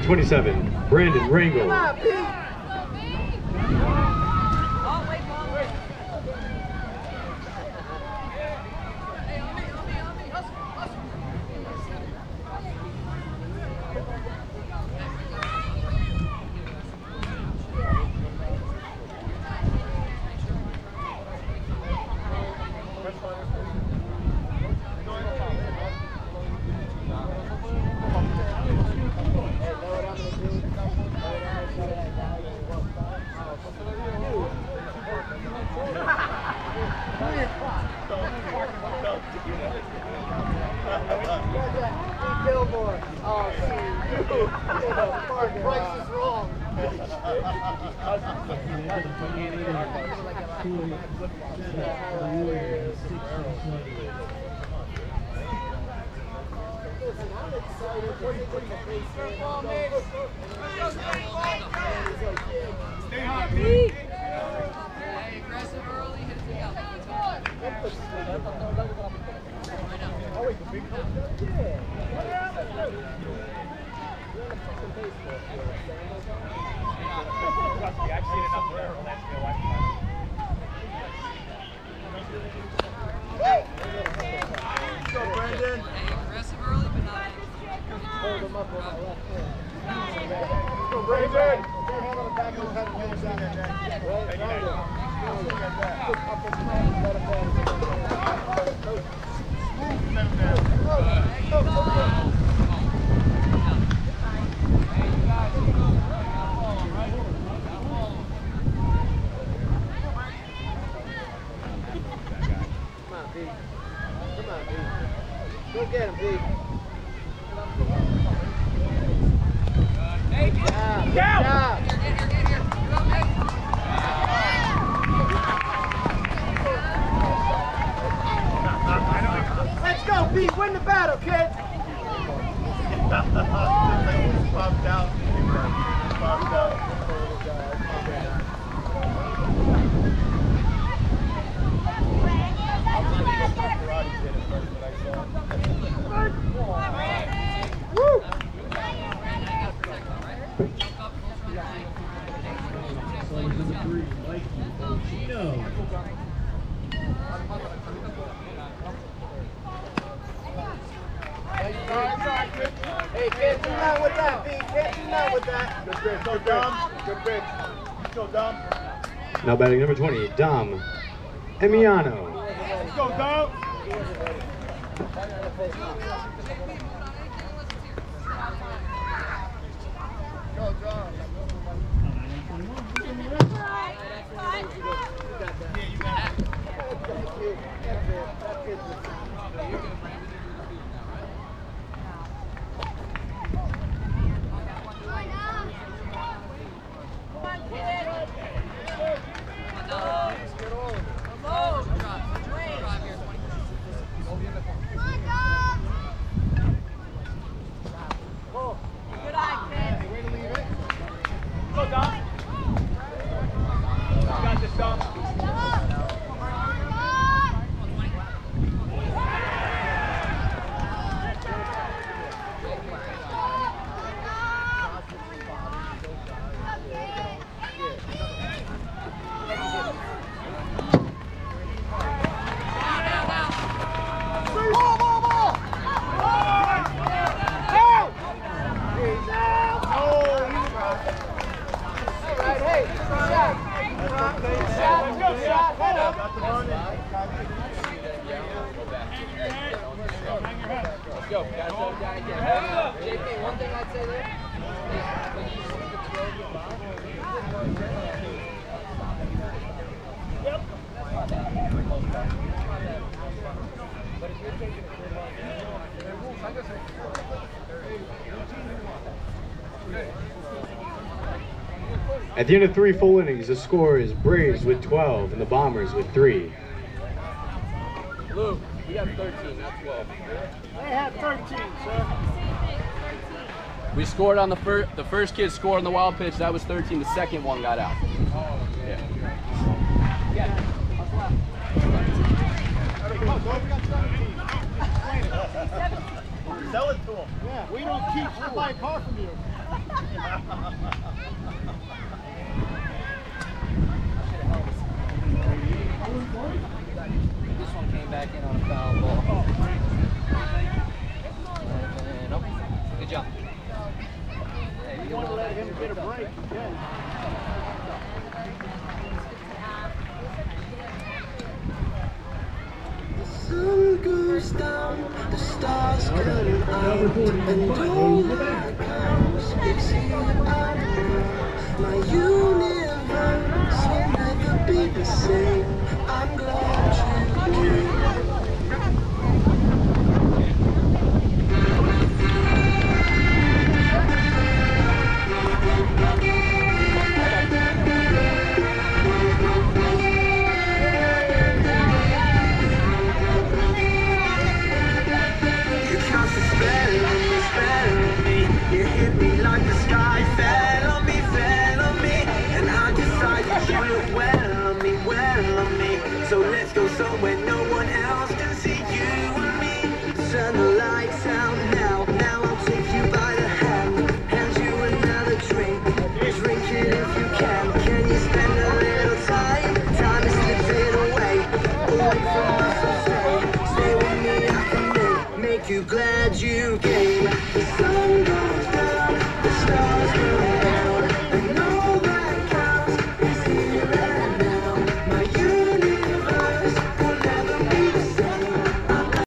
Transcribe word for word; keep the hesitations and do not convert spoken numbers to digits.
twenty-seven, Brandon Rangel. Stay hot, Pete. Hey, aggressive early, hit it out. Oh, wait, the big coach does? Yeah. What happened? You're in a fucking baseball field. Trust me, I've seen enough there in the last few lifetimes. Let's go, Brandon. Hey, aggressive early, but not Hold him up on my left hand. Let's go, Brandon. Put your hand on the back of his head and hold down that neck. Right, Brandon. Up his hand, let him down. Go get him, B. Hey, Good job. Good job. Here, get here, get here. Go, Nick. Let's go, B. Win the battle, kid. Popped out. Popped out. Woo! Hey, can't do nothing with that, B. Can't do nothing with that. Good pitch, go Dom. Good pitch. Go Dom. Now batting number twenty, Dom Emiliano. Let's go Dom. Go Dom. At the end of three full innings, the score is Braves with twelve and the Bombers with three. Luke, we have thirteen, not twelve. They have thirteen, sir. We scored on the first, the first kid scored on the wild pitch, that was thirteen, the second one got out. Yeah. Yeah. Sell it to them. Yeah, we don't keep, we'll buy a car from you. back in on a foul ball. And up. Good job. Hey, You want to let him get a break? Yeah. Sun goes down, the stars come out, and all that counts is you and me. My universe will never be the same. I'm glad you came. So let's go somewhere no one else can see you and me. Turn the lights out now. Now I'll take you by the hand, hand you another drink. Drink it if you can. Can you spend a little time? Time is slipping away, away from us. So stay, stay with me. I can make, make you glad you came.